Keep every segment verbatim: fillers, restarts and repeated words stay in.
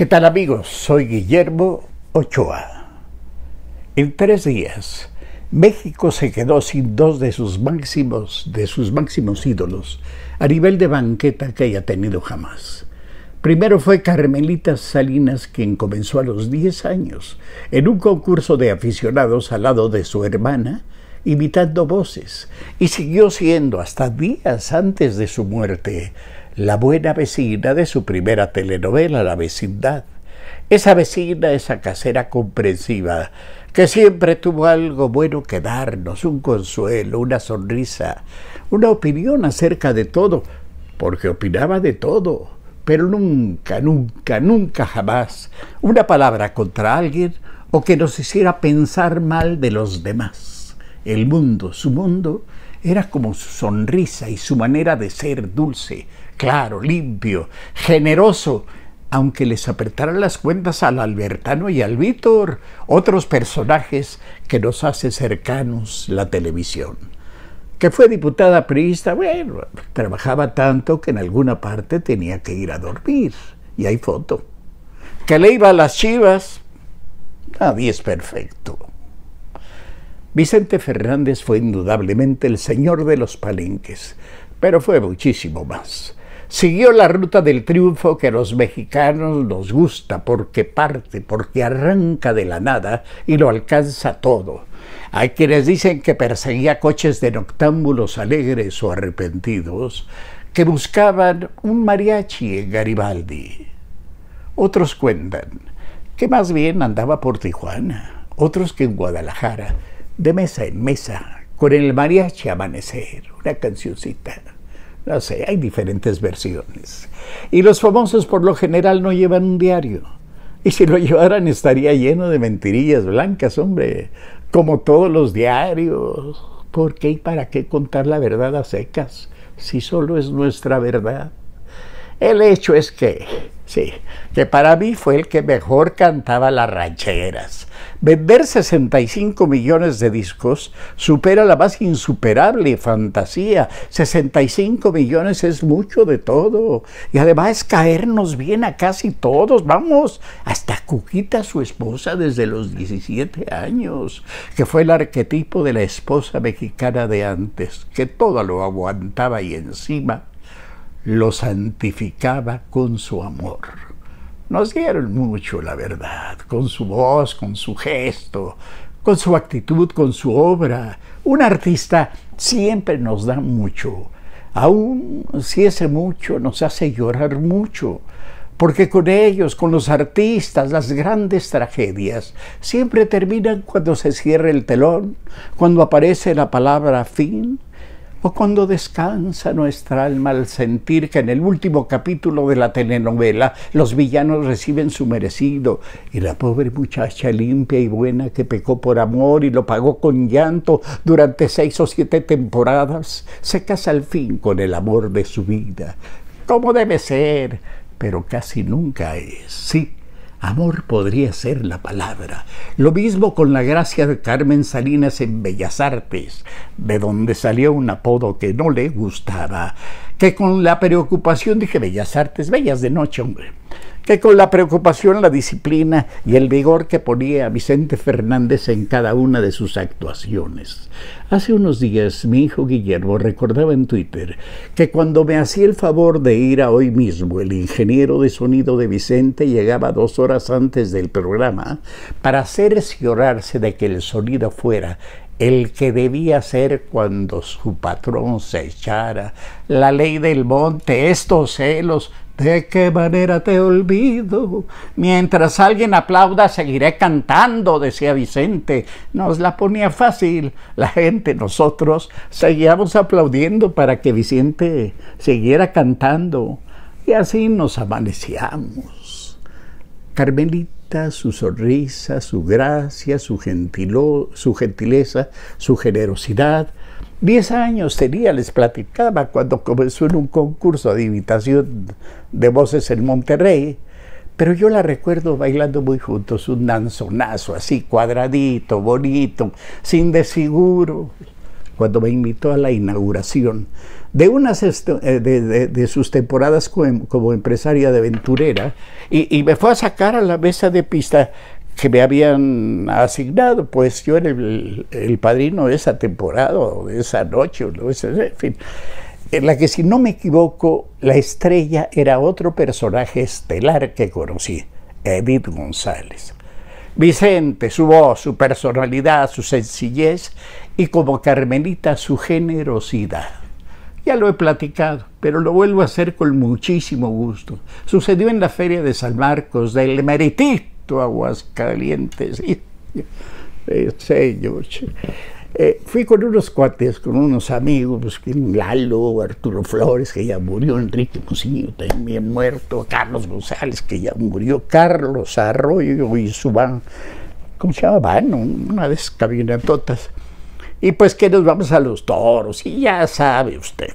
¿Qué tal, amigos? Soy Guillermo Ochoa. En tres días, México se quedó sin dos de sus máximos, de sus máximos ídolos a nivel de banqueta que haya tenido jamás. Primero fue Carmelita Salinas, quien comenzó a los diez años en un concurso de aficionados al lado de su hermana, imitando voces, y siguió siendo hasta días antes de su muerte la buena vecina de su primera telenovela, La Vecindad. Esa vecina, esa casera comprensiva, que siempre tuvo algo bueno que darnos, un consuelo, una sonrisa, una opinión acerca de todo, porque opinaba de todo, pero nunca, nunca, nunca jamás una palabra contra alguien o que nos hiciera pensar mal de los demás. El mundo, su mundo, era como su sonrisa y su manera de ser dulce, claro, limpio, generoso, aunque les apretaran las cuentas al Albertano y al Víctor, otros personajes que nos hace cercanos la televisión. Que fue diputada priista, bueno, trabajaba tanto que en alguna parte tenía que ir a dormir, y hay foto. Que le iba a las Chivas, nadie es perfecto. Vicente Fernández fue indudablemente el señor de los palenques, pero fue muchísimo más. Siguió la ruta del triunfo que a los mexicanos nos gusta, porque parte, porque arranca de la nada y lo alcanza todo. Hay quienes dicen que perseguía coches de noctámbulos alegres o arrepentidos que buscaban un mariachi en Garibaldi. Otros cuentan que más bien andaba por Tijuana, otros que en Guadalajara, de mesa en mesa, con el mariachi Amanecer, una cancioncita. No sé, hay diferentes versiones. Y los famosos por lo general no llevan un diario. Y si lo llevaran estaría lleno de mentirillas blancas, hombre, como todos los diarios. ¿Por qué y para qué contar la verdad a secas, si solo es nuestra verdad? El hecho es que, sí, que para mí fue el que mejor cantaba las rancheras. Vender sesenta y cinco millones de discos supera la más insuperable fantasía. sesenta y cinco millones es mucho de todo. Y además caernos bien a casi todos. Vamos, hasta Cuquita, su esposa, desde los diecisiete años, que fue el arquetipo de la esposa mexicana de antes, que todo lo aguantaba y encima lo santificaba con su amor. Nos dieron mucho, la verdad, con su voz, con su gesto, con su actitud, con su obra. Un artista siempre nos da mucho, aun si ese mucho nos hace llorar mucho, porque con ellos, con los artistas, las grandes tragedias siempre terminan cuando se cierra el telón, cuando aparece la palabra fin, o cuando descansa nuestra alma al sentir que en el último capítulo de la telenovela los villanos reciben su merecido y la pobre muchacha limpia y buena que pecó por amor y lo pagó con llanto durante seis o siete temporadas se casa al fin con el amor de su vida, como debe ser, pero casi nunca es. Sí, amor podría ser la palabra. Lo mismo con la gracia de Carmen Salinas en Bellas Artes, de donde salió un apodo que no le gustaba, que con la preocupación, dije Bellas Artes, bellas de noche, hombre, que con la preocupación, la disciplina y el vigor que ponía Vicente Fernández en cada una de sus actuaciones. Hace unos días mi hijo Guillermo recordaba en Twitter que cuando me hacía el favor de ir a Hoy Mismo, el ingeniero de sonido de Vicente llegaba dos horas antes del programa para cerciorarse de que el sonido fuera el que debía ser cuando su patrón se echara. La ley del monte, estos celos, ¿de qué manera te olvido? Mientras alguien aplauda, seguiré cantando, decía Vicente. Nos la ponía fácil. La gente, nosotros, seguíamos aplaudiendo para que Vicente siguiera cantando. Y así nos amanecíamos. Carmelita, su sonrisa, su gracia, su, gentilo, su gentileza, su generosidad. Diez años tenía, les platicaba, cuando comenzó en un concurso de imitación de voces en Monterrey, pero yo la recuerdo bailando muy juntos, un danzonazo así, cuadradito, bonito, sin desfiguro. cuando me invitó a la inauguración de unas de, de, de sus temporadas como, como empresaria de aventurera, y, y me fue a sacar a la mesa de pista que me habían asignado, pues yo era el, el padrino de esa temporada, o de esa noche, o de esa, en fin, en la que, si no me equivoco, la estrella era otro personaje estelar que conocí, Edith González. Vicente, su voz, su personalidad, su sencillez, y como Carmelita, su generosidad. Ya lo he platicado, pero lo vuelvo a hacer con muchísimo gusto. Sucedió en la Feria de San Marcos del Meritito Aguascalientes. Eh, señor. Eh, fui con unos cuates, con unos amigos, Lalo, Arturo Flores, que ya murió, Enrique Musillo, también muerto, Carlos González, que ya murió, Carlos Arroyo y su van, ¿cómo se llama? Van, una de esas caminatotas. Y pues que nos vamos a los toros, y ya sabe usted.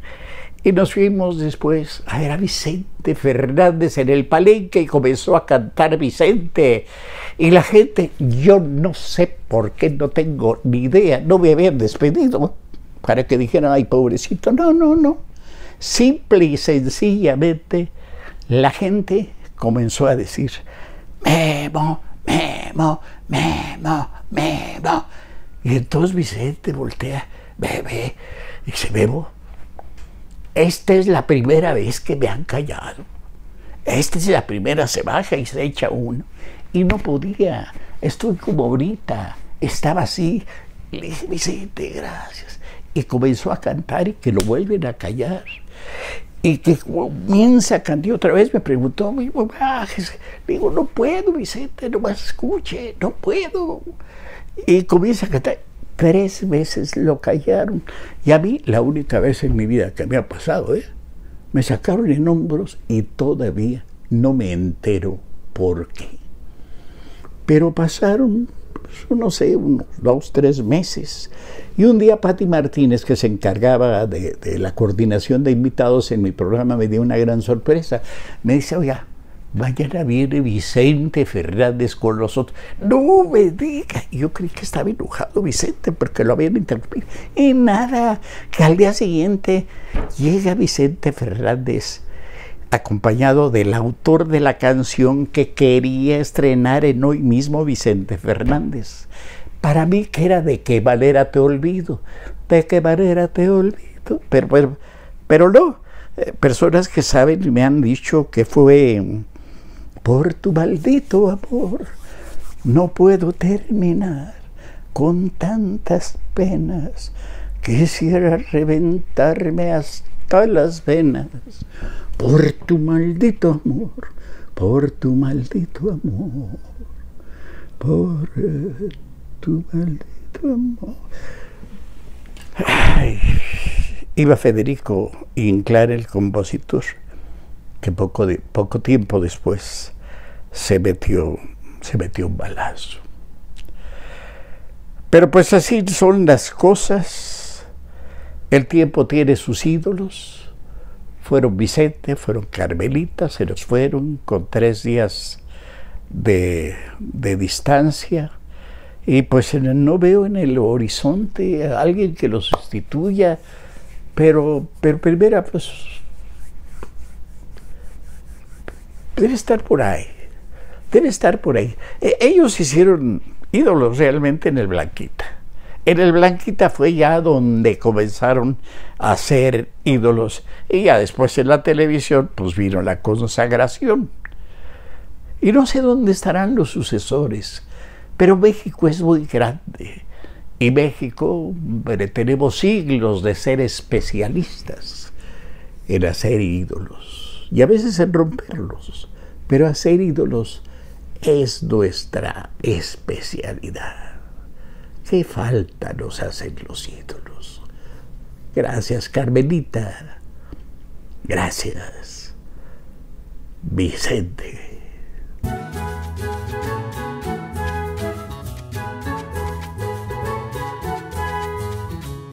Y nos fuimos después a ver a Vicente Fernández en el Palenque, y comenzó a cantar Vicente. Y la gente, yo no sé por qué, no tengo ni idea, no me habían despedido para que dijeran, ay, pobrecito. No, no, no. Simple y sencillamente la gente comenzó a decir, Memo, Memo, Memo, Memo. Y entonces Vicente voltea, ve, ve, y dice, Memo, esta es la primera vez que me han callado. Esta es la primera, se baja y se echa uno. Y no podía, estoy como ahorita, estaba así. Le dije, Vicente, gracias. Y comenzó a cantar, y que lo vuelven a callar. Y que comienza a cantar otra vez, me preguntó, bájese. Digo, no puedo, Vicente, no más escuche, no puedo. Y comienza a cantar. Tres veces lo callaron. Y a mí, la única vez en mi vida que me ha pasado, ¿eh? Me sacaron en hombros y todavía no me entero por qué. Pero pasaron, pues, no sé, unos dos, tres meses. Y un día Pati Martínez, que se encargaba de, de la coordinación de invitados en mi programa, me dio una gran sorpresa. Me dice, oiga, mañana viene Vicente Fernández con nosotros. No me diga. Yo creí que estaba enojado Vicente porque lo habían interrumpido. Y nada, que al día siguiente llega Vicente Fernández acompañado del autor de la canción que quería estrenar en Hoy Mismo, Vicente Fernández. Para mí, que era De qué manera te olvido, de qué manera te olvido. Pero, pero, pero no, eh, personas que saben me han dicho que fue... Por tu maldito amor, no puedo terminar con tantas penas. Quisiera reventarme hasta las venas. Por tu maldito amor, por tu maldito amor, por tu maldito amor. Ay, iba Federico Inclán, el compositor, que poco, de, poco tiempo después se metió, se metió un balazo. Pero pues así son las cosas. El tiempo tiene sus ídolos. Fueron Vicente, fueron Carmelita, se nos fueron con tres días de, de distancia. Y pues no veo en el horizonte a alguien que los sustituya. Pero, pero primero, pues, debe estar por ahí. Debe estar por ahí. Eh, ellos hicieron ídolos realmente en el Blanquita. En el Blanquita fue ya donde comenzaron a ser ídolos. Y ya después en la televisión, pues vino la consagración. Y no sé dónde estarán los sucesores. Pero México es muy grande. Y México, bueno, tenemos siglos de ser especialistas en hacer ídolos. Y a veces en romperlos. Pero hacer ídolos es nuestra especialidad. ¿Qué falta nos hacen los ídolos? Gracias, Carmelita. Gracias, Vicente.